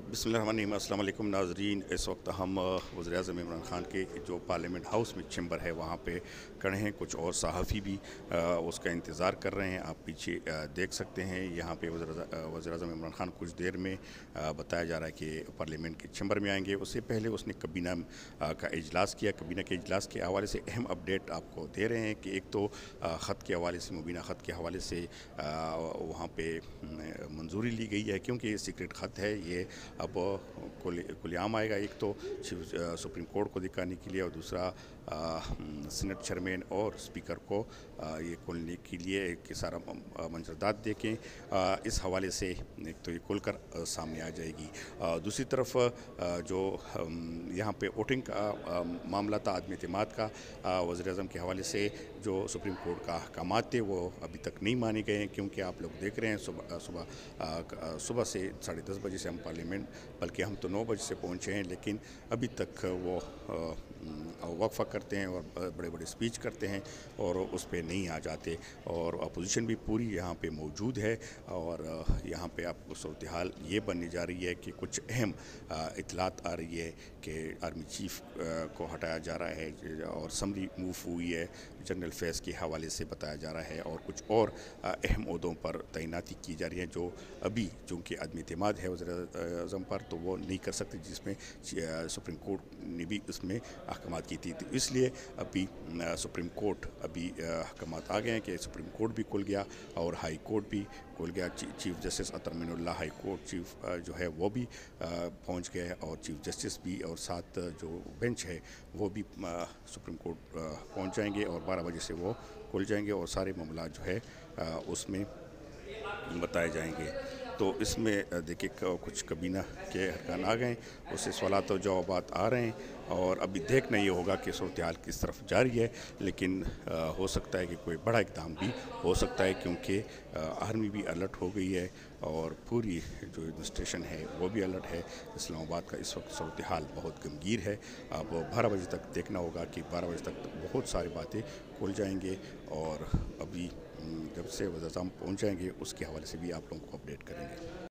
बिस्मिल्लाहिर्रहमानिर्रहीम। अस्सलाम वालेकुम नाज़रीन। इस वक्त हम वज़ीर-ए-आज़म इमरान ख़ान के जो पार्लियामेंट हाउस में चैम्बर है वहाँ पे खड़े हैं। कुछ और सहाफ़ी भी उसका इंतज़ार कर रहे हैं। आप पीछे देख सकते हैं। यहाँ पे वज़ीर-ए-आज़म इमरान ख़ान कुछ देर में बताया जा रहा है कि पार्लियामेंट के चैम्बर में आएंगे। उससे पहले उसने कबीना का इजलास किया। कबीना के इजलास के हवाले से अहम अपडेट आपको दे रहे हैं कि एक तो ख़त के हवाले से, मुबीना ख़त के हवाले से वहाँ पे मंजूरी ली गई है, क्योंकि ये सीक्रेट ख़त है। ये अब खुलेआम आएगा। एक तो सुप्रीम कोर्ट को दिखाने के लिए, और दूसरा सीनेट चेयरमैन और स्पीकर को ये खोलने के लिए एक सारा मंजरदात देखें। इस हवाले से एक तो ये खुलकर सामने आ जाएगी। दूसरी तरफ जो यहाँ पे वोटिंग का मामला था, आदमी एतमाद का, वज़ीर-ए-आज़म के हवाले से जो सुप्रीम कोर्ट का अहकामात थे वो अभी तक नहीं माने गए हैं, क्योंकि आप लोग देख रहे हैं सुबह से 10:30 बजे से हम पार्लियामेंट, बल्कि हम तो 9 बजे से पहुँचे हैं, लेकिन अभी तक वो वक्फा करते हैं और बड़े बड़े स्पीच करते हैं और उस पर नहीं आ जाते। और अपोजिशन भी पूरी यहाँ पे मौजूद है। और यहाँ पे आपको सूरत हाल ये बनने जा रही है कि कुछ अहम इतलात आ रही है कि आर्मी चीफ को हटाया जा रहा है और असम्बली मूव हुई है। जनरल फैज़ के हवाले से बताया जा रहा है, और कुछ और अहम ओहदों पर तैनाती की जा रही है, जो अभी चूँकि आदमी एतमाद है वज़ीर-ए-आज़म पर, तो वो नहीं कर सकते, जिसमें सुप्रीम कोर्ट ने भी उसमें अहकामात की थी। तो इसलिए अभी सुप्रीम कोर्ट अभी अहकामात आ गए हैं कि सुप्रीम कोर्ट भी खुल गया और हाई कोर्ट भी खुल गया। Chief justice Athar Minallah high court chief जो है वो भी पहुंच गए, और चीफ जस्टिस भी, और साथ जो बेंच है वो भी सुप्रीम कोर्ट पहुंच जाएंगे, और 12 बजे से वो खुल जाएंगे और सारे मामला जो है उसमें बताए जाएंगे। तो इसमें देखिए कुछ कबीना के अरकान आ गए, उससे सवालात और जवाबात आ रहे हैं, और अभी देखना ये होगा कि सूरत हाल किस तरफ जा रही है। लेकिन हो सकता है कि कोई बड़ा इक़दाम भी हो सकता है, क्योंकि आर्मी भी अलर्ट हो गई है और पूरी जो एडमिनिस्ट्रेशन है वो भी अलर्ट है। इस्लामाबाद का इस वक्त सूरत हाल बहुत गंभीर है। अब 12 बजे तक देखना होगा कि 12 बजे तक बहुत सारी बातें खुल जाएंगे, और अभी जब से वज़ीर-ए-आज़म पहुँच जाएंगे उसके हवाले से भी आप लोगों को अपडेट करेंगे।